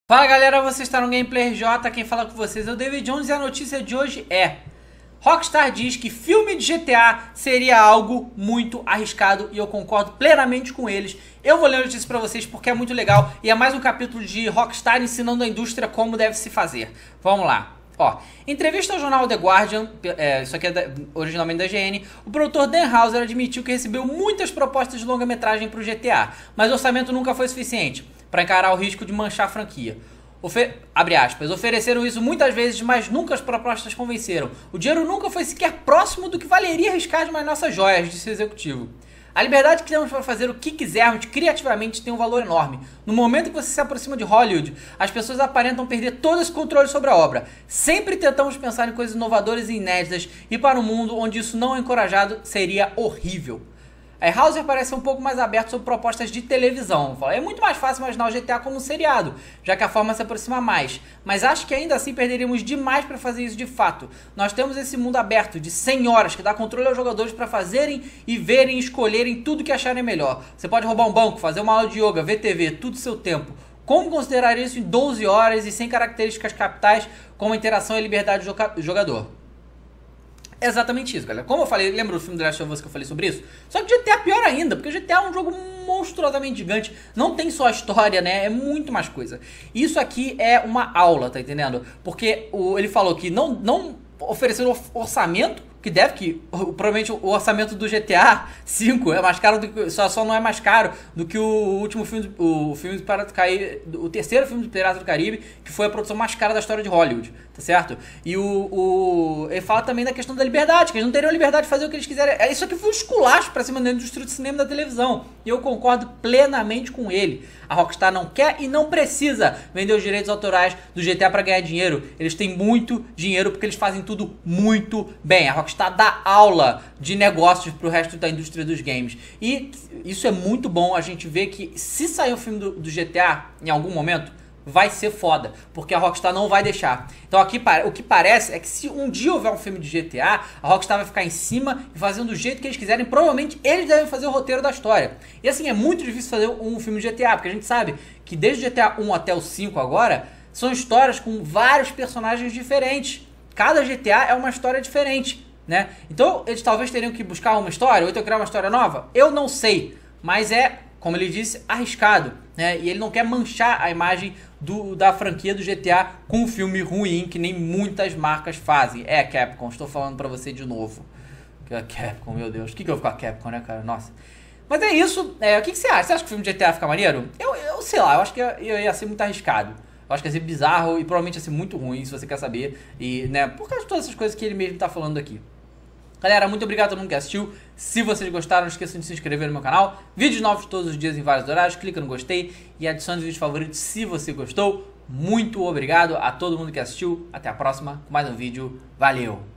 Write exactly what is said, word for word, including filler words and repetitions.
Fala galera, você está no Gameplay J, quem fala com vocês é o David Jones e a notícia de hoje é: Rockstar diz que filme de G T A seria algo muito arriscado e eu concordo plenamente com eles. Eu vou ler a notícia pra vocês porque é muito legal e é mais um capítulo de Rockstar ensinando a indústria como deve se fazer. Vamos lá. Ó, em entrevista ao jornal The Guardian, é, isso aqui é da, originalmente da I G N, o produtor Dan Houser admitiu que recebeu muitas propostas de longa-metragem para o G T A, mas o orçamento nunca foi suficiente para encarar o risco de manchar a franquia. Ofe abre aspas, ofereceram isso muitas vezes, mas nunca as propostas convenceram. O dinheiro nunca foi sequer próximo do que valeria arriscar de mais nossas joias, disse o executivo. A liberdade que temos para fazer o que quisermos criativamente tem um valor enorme. No momento que você se aproxima de Hollywood, as pessoas aparentam perder todo esse controle sobre a obra. Sempre tentamos pensar em coisas inovadoras e inéditas, e para um mundo onde isso não é encorajado, seria horrível. A Houser parece um pouco mais aberto sobre propostas de televisão. É muito mais fácil imaginar o G T A como um seriado, já que a forma se aproxima mais. Mas acho que ainda assim perderíamos demais para fazer isso de fato. Nós temos esse mundo aberto de cem horas que dá controle aos jogadores para fazerem e verem e escolherem tudo que acharem melhor. Você pode roubar um banco, fazer uma aula de yoga, ver T V, tudo seu tempo. Como considerar isso em doze horas e sem características capitais como a interação e a liberdade do jogador? É exatamente isso, galera. Como eu falei, lembra do filme The Last of Us que eu falei sobre isso? Só que o G T A é pior ainda, porque o G T A é um jogo monstruosamente gigante. Não tem só a história, né? É muito mais coisa. Isso aqui é uma aula, tá entendendo? Porque o, ele falou que não, não oferecendo orçamento, que deve que, provavelmente o orçamento do G T A cinco é mais caro do que, só, só não é mais caro do que o último filme, o filme do Pirata do Caribe, o terceiro filme do Pirata do Caribe, que foi a produção mais cara da história de Hollywood, tá certo? E o, o ele fala também da questão da liberdade, que eles não teriam liberdade de fazer o que eles quiserem. Isso aqui foi um esculacho pra cima da indústria do cinema e da televisão, e eu concordo plenamente com ele. A Rockstar não quer e não precisa vender os direitos autorais do G T A pra ganhar dinheiro. Eles têm muito dinheiro porque eles fazem tudo muito bem. A Rockstar dá aula de negócios pro resto da indústria dos games. E isso é muito bom. A gente vê que se sair o filme do, do G T A em algum momento, vai ser foda, porque a Rockstar não vai deixar. Então aqui o que parece é que se um dia houver um filme de G T A, a Rockstar vai ficar em cima e fazendo do jeito que eles quiserem. Provavelmente eles devem fazer o roteiro da história. E assim, é muito difícil fazer um filme de G T A, porque a gente sabe que desde o G T A um até o cinco agora, são histórias com vários personagens diferentes. Cada G T A é uma história diferente, né? Então eles talvez teriam que buscar uma história, ou então criar uma história nova. Eu não sei, mas é, como ele disse, arriscado, né? E ele não quer manchar a imagem do, da franquia do G T A com um filme ruim, que nem muitas marcas fazem. É, Capcom, estou falando pra você de novo. A Capcom, meu Deus. O que que eu fico com a Capcom, né, cara? Nossa. Mas é isso. É, o que que você acha? Você acha que o filme de G T A fica maneiro? Eu, eu sei lá, eu acho que ia, ia ser muito arriscado. Eu acho que ia ser bizarro e provavelmente ia ser muito ruim, se você quer saber. E, né, por causa de todas essas coisas que ele mesmo tá falando aqui. Galera, muito obrigado a todo mundo que assistiu. Se vocês gostaram, não esqueçam de se inscrever no meu canal. Vídeos novos todos os dias em vários horários. Clica no gostei e adicione os vídeos favoritos se você gostou. Muito obrigado a todo mundo que assistiu. Até a próxima com mais um vídeo. Valeu!